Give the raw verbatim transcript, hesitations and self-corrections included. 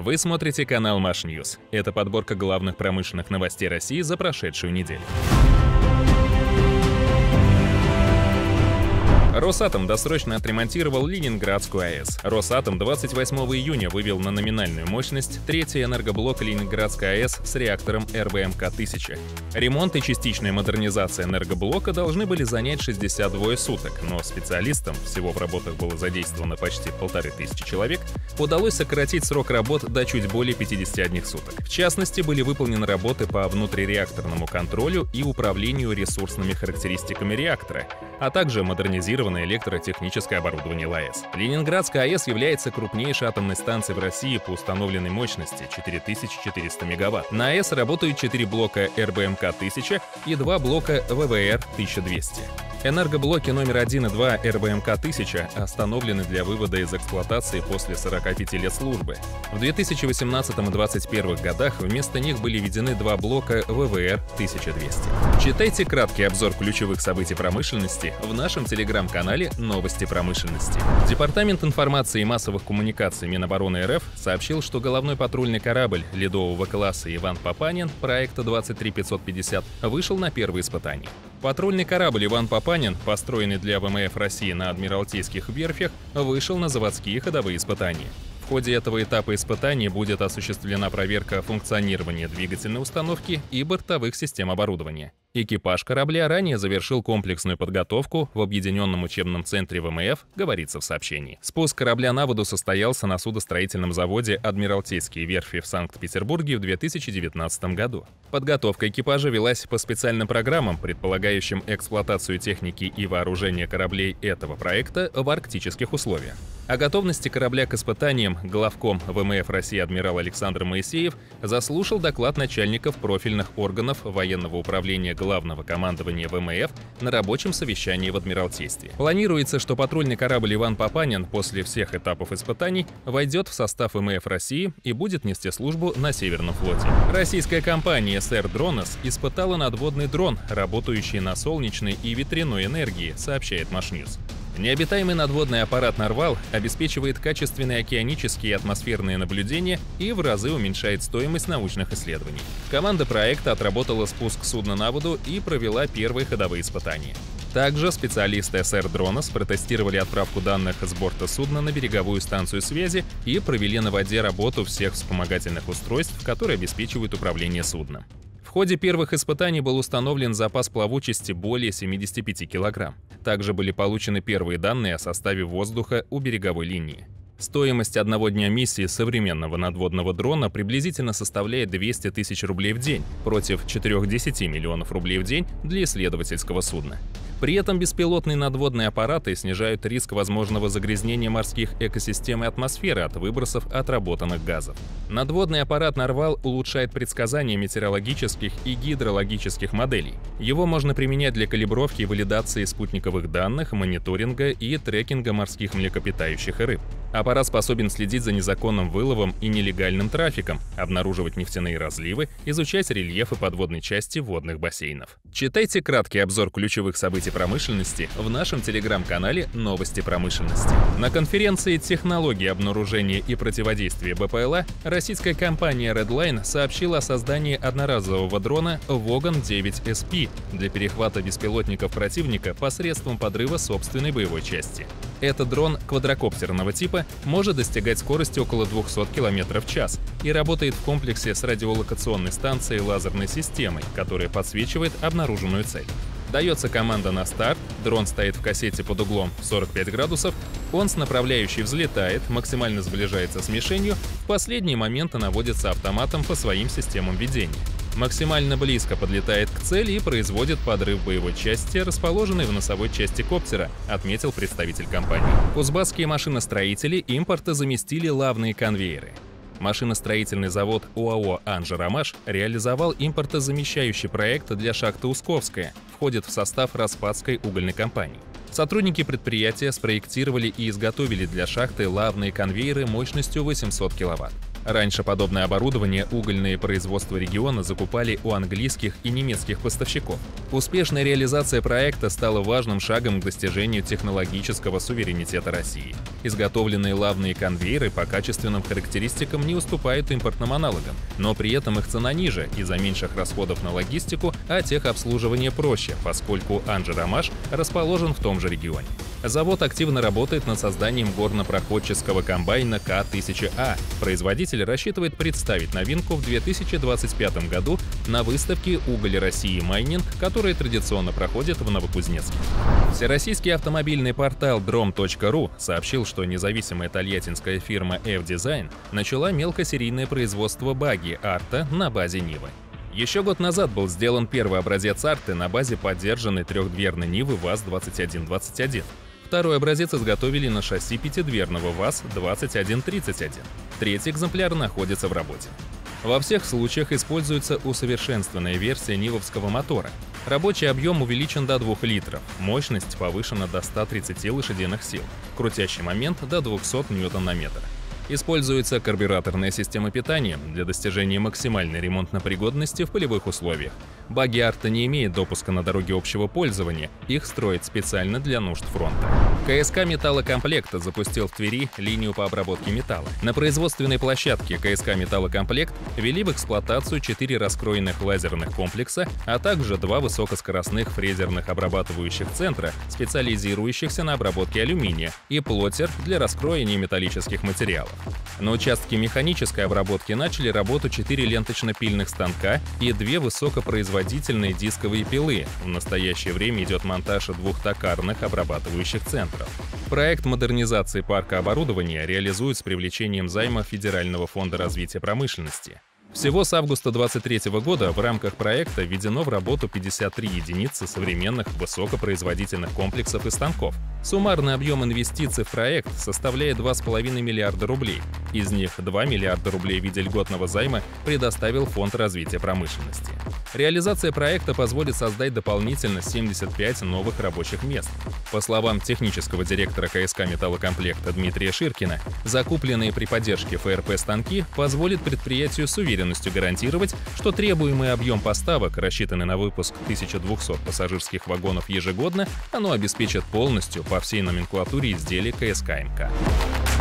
Вы смотрите канал Машньюз. Это подборка главных промышленных новостей России за прошедшую неделю. Росатом досрочно отремонтировал Ленинградскую АЭС. Росатом двадцать восьмого июня вывел на номинальную мощность третий энергоблок Ленинградской АЭС с реактором эр вэ эм ка тысяча. Ремонт и частичная модернизация энергоблока должны были занять шестьдесят двое суток, но специалистам, всего в работах было задействовано почти полторы тысячи человек, удалось сократить срок работ до чуть более пятидесяти одних суток. В частности, были выполнены работы по внутриреакторному контролю и управлению ресурсными характеристиками реактора, а также модернизированы электротехническое оборудование ЛАЭС. Ленинградская АЭС является крупнейшей атомной станцией в России по установленной мощности четыре тысячи четыреста мегаватт. На АЭС работают четыре блока эр бэ эм ка тысяча и два блока вэ вэ эр тысяча двести. Энергоблоки номер один и два эр бэ эм ка тысяча остановлены для вывода из эксплуатации после сорока пяти лет службы. В две тысячи восемнадцатом и две тысячи двадцать первых годах вместо них были введены два блока вэ вэ эр тысяча двести. Читайте краткий обзор ключевых событий промышленности в нашем телеграм-канале «Новости промышленности». Департамент информации и массовых коммуникаций Минобороны эр эф сообщил, что головной патрульный корабль ледового класса «Иван Папанин» проекта двадцать три пятьсот пятьдесят вышел на первое испытание. Патрульный корабль «Иван Папанин», построенный для вэ эм эф России на Адмиралтейских верфях, вышел на заводские ходовые испытания. В ходе этого этапа испытаний будет осуществлена проверка функционирования двигательной установки и бортовых систем оборудования. Экипаж корабля ранее завершил комплексную подготовку в Объединенном учебном центре вэ эм эф, говорится в сообщении. Спуск корабля на воду состоялся на судостроительном заводе «Адмиралтейские верфи» в Санкт-Петербурге в две тысячи девятнадцатом году. Подготовка экипажа велась по специальным программам, предполагающим эксплуатацию техники и вооружения кораблей этого проекта в арктических условиях. О готовности корабля к испытаниям главком вэ эм эф России адмирал Александр Моисеев заслушал доклад начальников профильных органов военного управления Главного командования вэ эм эф на рабочем совещании в Адмиралтействе. Планируется, что патрульный корабль «Иван Папанин» после всех этапов испытаний войдет в состав вэ эм эф России и будет нести службу на Северном флоте. Российская компания эс эр Дронос испытала надводный дрон, работающий на солнечной и ветряной энергии, сообщает Машньюз. Необитаемый надводный аппарат «Нарвал» обеспечивает качественные океанические и атмосферные наблюдения и в разы уменьшает стоимость научных исследований. Команда проекта отработала спуск судна на воду и провела первые ходовые испытания. Также специалисты эс эр Дронос протестировали отправку данных с борта судна на береговую станцию связи и провели на воде работу всех вспомогательных устройств, которые обеспечивают управление судном. В ходе первых испытаний был установлен запас плавучести более семидесяти пяти килограмм. Также были получены первые данные о составе воздуха у береговой линии. Стоимость одного дня миссии современного надводного дрона приблизительно составляет двести тысяч рублей в день против четырёх-десяти миллионов рублей в день для исследовательского судна. При этом беспилотные надводные аппараты снижают риск возможного загрязнения морских экосистем и атмосферы от выбросов отработанных газов. Надводный аппарат «Нарвал» улучшает предсказания метеорологических и гидрологических моделей. Его можно применять для калибровки и валидации спутниковых данных, мониторинга и трекинга морских млекопитающих и рыб. Аппарат способен следить за незаконным выловом и нелегальным трафиком, обнаруживать нефтяные разливы, изучать рельефы подводной части водных бассейнов. Читайте краткий обзор ключевых событий промышленности в нашем телеграм-канале «Новости промышленности». На конференции «Технологии обнаружения и противодействия бэ пэ эл а» российская компания Redline сообщила о создании одноразового дрона Воган девять эс пи для перехвата беспилотников противника посредством подрыва собственной боевой части. Этот дрон квадрокоптерного типа может достигать скорости около двухсот километров в час и работает в комплексе с радиолокационной станцией лазерной системой, которая подсвечивает обнаруженную цель. Дается команда на старт, дрон стоит в кассете под углом сорок пять градусов, он с направляющей взлетает, максимально сближается с мишенью, в последние моменты наводится автоматом по своим системам ведения. Максимально близко подлетает к цели и производит подрыв боевой части, расположенной в носовой части коптера, отметил представитель компании. Кузбасские машиностроители импортозаместили лавные конвейеры. Машиностроительный завод ОАО «Анжеромаш» реализовал импортозамещающий проект для шахты Усковская, входит в состав Распадской угольной компании. Сотрудники предприятия спроектировали и изготовили для шахты лавные конвейеры мощностью восемьсот киловатт. Раньше подобное оборудование угольные производства региона закупали у английских и немецких поставщиков. Успешная реализация проекта стала важным шагом к достижению технологического суверенитета России. Изготовленные лавные конвейеры по качественным характеристикам не уступают импортным аналогам, но при этом их цена ниже из-за меньших расходов на логистику, а техобслуживание проще, поскольку Анжеромаш расположен в том же регионе. Завод активно работает над созданием горнопроходческого комбайна К тысяча А. Производитель рассчитывает представить новинку в две тысячи двадцать пятом году на выставке «Уголь России Майнинг», которая традиционно проходит в Новокузнецке. Всероссийский автомобильный портал дром точка ру сообщил, что независимая тольяттинская фирма F-Design начала мелкосерийное производство багги «Арта» на базе Нивы. Еще год назад был сделан первый образец «Арты» на базе поддержанной трехдверной Нивы ВАЗ двадцать один двадцать один. Второй образец изготовили на шасси пятидверного ВАЗ двадцать один тридцать один. Третий экземпляр находится в работе. Во всех случаях используется усовершенствованная версия нивовского мотора. Рабочий объем увеличен до двух литров, мощность повышена до ста тридцати лошадиных сил, крутящий момент до двухсот ньютон на метр. Используется карбюраторная система питания для достижения максимальной ремонтно-пригодности в полевых условиях. Багги «Арта» не имеет допуска на дороги общего пользования, их строят специально для нужд фронта. КСК «Металлокомплект» запустил в Твери линию по обработке металла. На производственной площадке КСК «Металлокомплект» ввели в эксплуатацию четыре раскроенных лазерных комплекса, а также два высокоскоростных фрезерных обрабатывающих центра, специализирующихся на обработке алюминия, и плотер для раскроения металлических материалов. На участке механической обработки начали работу четыре ленточно-пильных станка и две высокопроизводительные дисковые пилы. В настоящее время идет монтаж двух токарных обрабатывающих центров. Проект модернизации парка оборудования реализуют с привлечением займа Федерального фонда развития промышленности. Всего с августа две тысячи двадцать третьего года в рамках проекта введено в работу пятьдесят три единицы современных высокопроизводительных комплексов и станков. Суммарный объем инвестиций в проект составляет два с половиной миллиарда рублей. Из них два миллиарда рублей в виде льготного займа предоставил Фонд развития промышленности. Реализация проекта позволит создать дополнительно семьдесят пять новых рабочих мест. По словам технического директора КСК «Металлокомплекта» Дмитрия Ширкина, закупленные при поддержке ФРП станки позволят предприятию с уверенностью гарантировать, что требуемый объем поставок, рассчитанный на выпуск тысячи двухсот пассажирских вагонов ежегодно, оно обеспечит полностью по всей номенклатуре изделий КСК МК.